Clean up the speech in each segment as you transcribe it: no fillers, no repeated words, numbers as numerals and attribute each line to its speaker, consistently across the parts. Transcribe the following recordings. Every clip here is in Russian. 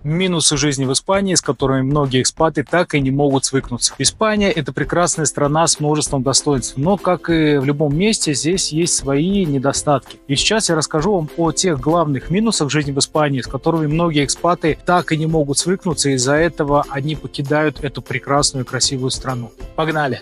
Speaker 1: Минусы жизни в Испании, с которыми многие экспаты так и не могут свыкнуться. Испания – это прекрасная страна с множеством достоинств, но, как и в любом месте, здесь есть свои недостатки. И сейчас я расскажу вам о тех главных минусах жизни в Испании, с которыми многие экспаты так и не могут свыкнуться, и из-за этого они покидают эту прекрасную и красивую страну. Погнали!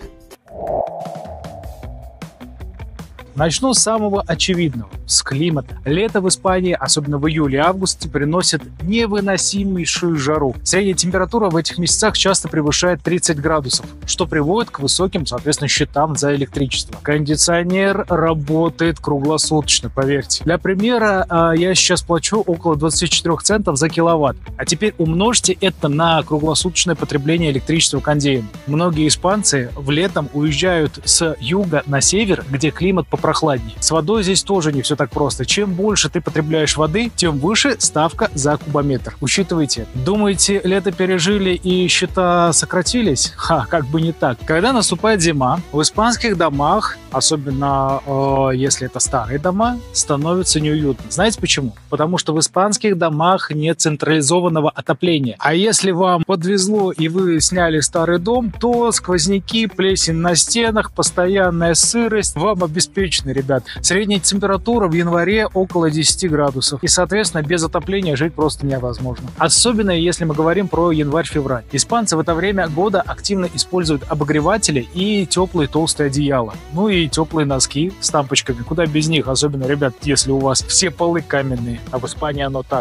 Speaker 1: Начну с самого очевидного – с климата. Лето в Испании, особенно в июле и августе, приносит невыносимейшую жару. Средняя температура в этих месяцах часто превышает 30 градусов, что приводит к высоким, соответственно, счетам за электричество. Кондиционер работает круглосуточно, поверьте. Для примера, я сейчас плачу около 24 центов за киловатт. А теперь умножьте это на круглосуточное потребление электричества кондеем. Многие испанцы в летом уезжают с юга на север, где климат попрохладнее. С водой здесь тоже не все так просто. Чем больше ты потребляешь воды, тем выше ставка за кубометр. Учитывайте. Думаете, лето пережили и счета сократились? Как бы не так. Когда наступает зима, в испанских домах, особенно если это старые дома, становится неуютно. Знаете почему? Потому что в испанских домах нет централизованного отопления. А если вам подвезло и вы сняли старый дом, то сквозняки, плесень на стенах, постоянная сырость вам обеспечены, ребят. Средняя температура в январе около 10 градусов. И, соответственно, без отопления жить просто невозможно. Особенно, если мы говорим про январь-февраль. Испанцы в это время года активно используют обогреватели и теплые толстые одеяла. Ну и теплые носки с тампочками. Куда без них? Особенно, ребят, если у вас все полы каменные. А в Испании оно так.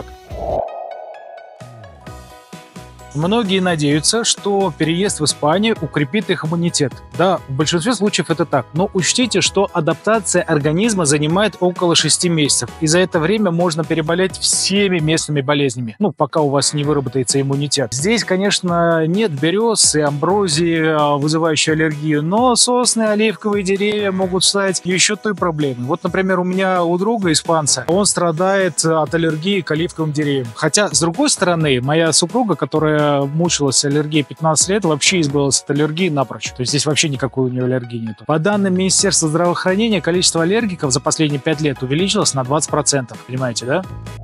Speaker 1: Многие надеются, что переезд в Испанию укрепит их иммунитет. Да, в большинстве случаев это так. Но учтите, что адаптация организма занимает около 6 месяцев. И за это время можно переболеть всеми местными болезнями. Пока у вас не выработается иммунитет. Здесь, конечно, нет берез и амброзии, вызывающей аллергию, но сосны, оливковые деревья могут стать еще той проблемой. Вот, например, у друга испанца, он страдает от аллергии к оливковым деревьям. Хотя, с другой стороны, моя супруга, которая мучилась аллергией 15 лет, вообще избавилась от аллергии напрочь. То есть здесь вообще никакой у нее аллергии нету. По данным Министерства здравоохранения, количество аллергиков за последние 5 лет увеличилось на 20%. Понимаете, да?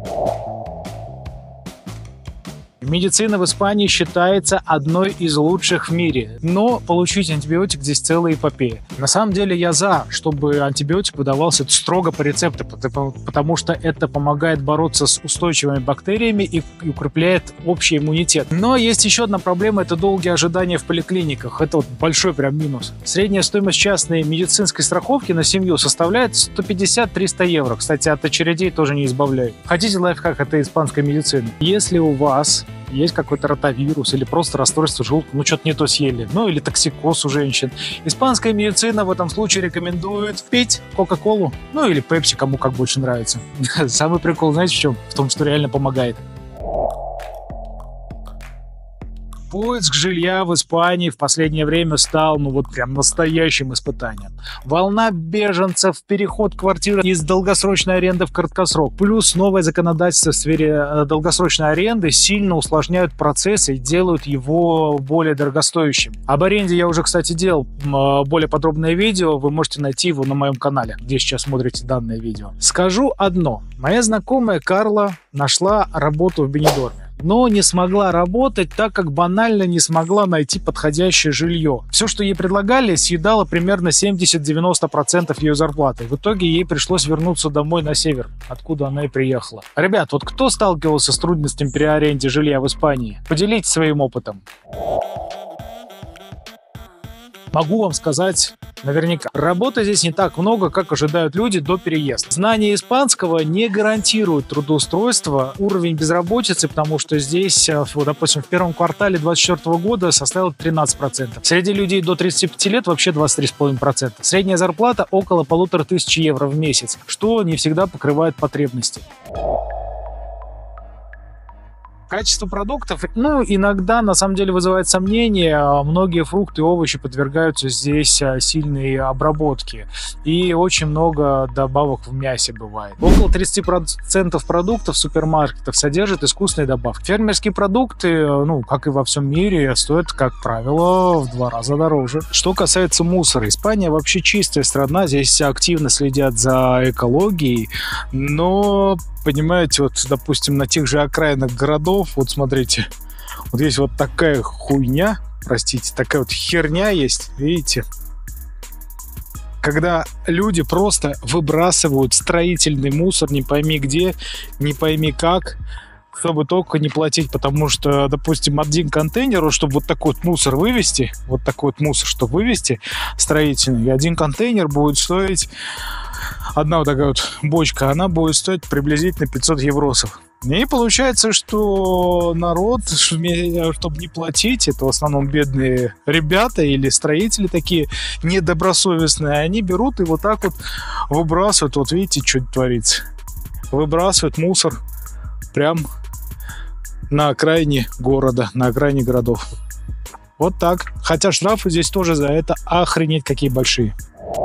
Speaker 1: Медицина в Испании считается одной из лучших в мире, но получить антибиотик здесь целая эпопея. На самом деле я за, чтобы антибиотик выдавался строго по рецепту, потому что это помогает бороться с устойчивыми бактериями и укрепляет общий иммунитет. Но есть еще одна проблема – это долгие ожидания в поликлиниках. Это большой прям минус. Средняя стоимость частной медицинской страховки на семью составляет 150-300 евро. Кстати, от очередей тоже не избавляют. Хотите лайфхак от испанской медицины? Если у вас есть какой-то ротавирус или просто расстройство желудка, что-то не то съели, или токсикоз у женщин. Испанская медицина в этом случае рекомендует пить кока-колу, или пепси, кому как больше нравится. Самый прикол, знаете в чем? В том, что реально помогает. Поиск жилья в Испании в последнее время стал, прям настоящим испытанием. Волна беженцев, переход квартиры из долгосрочной аренды в краткосрок, плюс новое законодательство в сфере долгосрочной аренды сильно усложняют процесс и делают его более дорогостоящим. Об аренде я уже, кстати, делал более подробное видео, вы можете найти его на моем канале, где сейчас смотрите данное видео. Скажу одно. Моя знакомая Карла нашла работу в Бенидорме, но не смогла работать, так как банально не смогла найти подходящее жилье. Все, что ей предлагали, съедало примерно 70-90% ее зарплаты. В итоге ей пришлось вернуться домой на север, откуда она и приехала. Ребят, кто сталкивался с трудностями при аренде жилья в Испании? Поделитесь своим опытом. Могу вам сказать наверняка, работы здесь не так много, как ожидают люди до переезда. Знание испанского не гарантирует трудоустройство, уровень безработицы, потому что здесь, допустим, в первом квартале 2024 года составил 13%. Среди людей до 35 лет вообще 23,5%. Средняя зарплата около 1500 евро в месяц, что не всегда покрывает потребности. Качество продуктов, иногда на самом деле вызывает сомнения. Многие фрукты и овощи подвергаются здесь сильной обработке. И очень много добавок в мясе бывает. Около 30% продуктов супермаркетов содержат искусственные добавки. Фермерские продукты, как и во всем мире, стоят, как правило, в 2 раза дороже. Что касается мусора, Испания вообще чистая страна. Здесь активно следят за экологией. Но Понимаете, вот, допустим, на тех же окраинах городов, вот смотрите, вот есть вот такая хуйня, простите, такая вот херня есть, видите? Когда люди просто выбрасывают строительный мусор, не пойми где, не пойми как, чтобы только не платить, потому что, допустим, один контейнер, чтобы вот такой вот мусор вывести, вот такой вот мусор, чтобы вывести строительный, и один контейнер будет стоить, одна вот такая вот бочка, она будет стоить приблизительно 500 евросов. И получается, что народ, чтобы не платить, это в основном бедные ребята или строители такие недобросовестные, они берут и вот так вот выбрасывают. Вот видите, что творится. Выбрасывают мусор прям на окраине города, на окраине городов. Вот так. Хотя штрафы здесь тоже за это охренеть какие большие.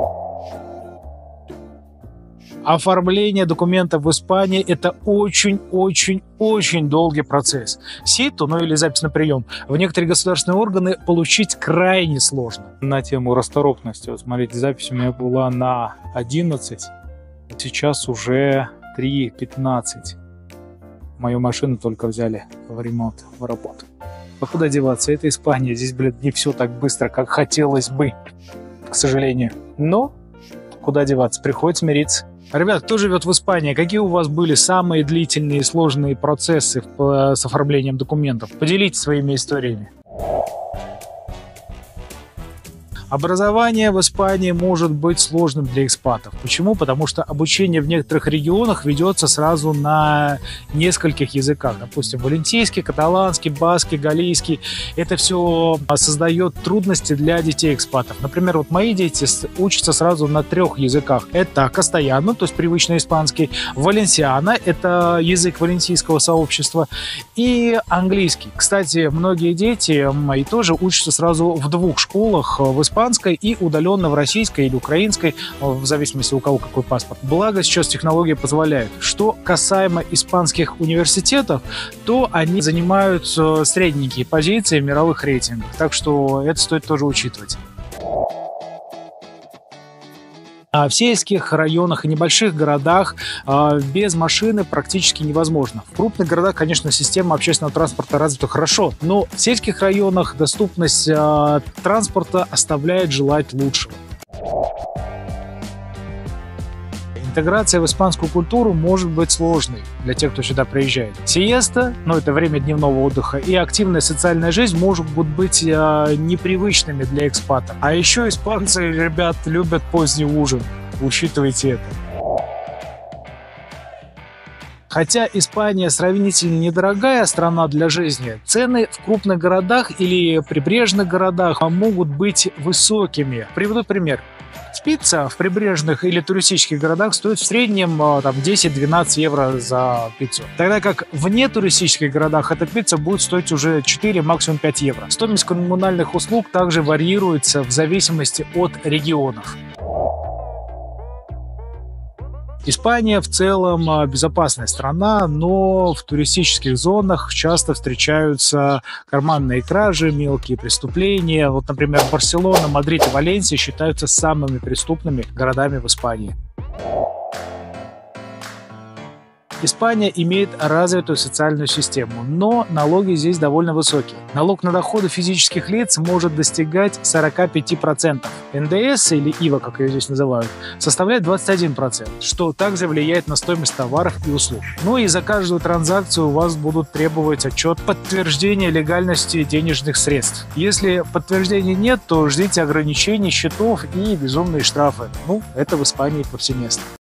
Speaker 1: Оформление документов в Испании – это очень долгий процесс. СИТу, ну или запись на прием, в некоторые государственные органы получить крайне сложно. На тему расторопности, вот смотрите, запись у меня была на 11, сейчас уже 3:15. Мою машину только взяли в ремонт, в работу. А куда деваться? Это Испания, здесь, блядь, не все так быстро, как хотелось бы, к сожалению. Но куда деваться, приходится мириться. Ребят, кто живет в Испании, какие у вас были самые длительные и сложные процессы с оформлением документов? Поделитесь своими историями. Образование в Испании может быть сложным для экспатов. Почему? Потому что обучение в некоторых регионах ведется сразу на нескольких языках. Допустим, валенсийский, каталанский, баскский, галлийский. Это все создает трудности для детей экспатов. Например, вот мои дети учатся сразу на 3 языках. Это кастаяно, то есть привычный испанский, валенсиано, это язык валенсийского сообщества, и английский. Кстати, многие дети мои тоже учатся сразу в 2 школах, в испанской и удаленно в российской или украинской, в зависимости у кого какой паспорт. Благо сейчас технологии позволяют. Что касаемо испанских университетов, то они занимают средненькие позиции в мировых рейтингах. Так что это стоит тоже учитывать. В сельских районах и небольших городах без машины практически невозможно. В крупных городах, конечно, система общественного транспорта развита хорошо, но в сельских районах доступность транспорта оставляет желать лучшего. Интеграция в испанскую культуру может быть сложной для тех, кто сюда приезжает. Сиеста, это время дневного отдыха, и активная социальная жизнь могут быть непривычными для экспата. А еще испанцы, ребят, любят поздний ужин. Учитывайте это. Хотя Испания сравнительно недорогая страна для жизни, цены в крупных городах или прибрежных городах могут быть высокими. Приведу пример. Пицца в прибрежных или туристических городах стоит в среднем 10-12 евро за пиццу. Тогда как в нетуристических городах эта пицца будет стоить уже 4, максимум 5 евро. Стоимость коммунальных услуг также варьируется в зависимости от регионов. Испания в целом безопасная страна, но в туристических зонах часто встречаются карманные кражи, мелкие преступления. Вот, например, Барселона, Мадрид и Валенсия считаются самыми преступными городами в Испании. Испания имеет развитую социальную систему, но налоги здесь довольно высокие. Налог на доходы физических лиц может достигать 45%. НДС, или ИВА, как ее здесь называют, составляет 21%, что также влияет на стоимость товаров и услуг. Ну и за каждую транзакцию у вас будут требовать отчет подтверждения легальности денежных средств. Если подтверждения нет, то ждите ограничений счетов и безумные штрафы. Это в Испании повсеместно.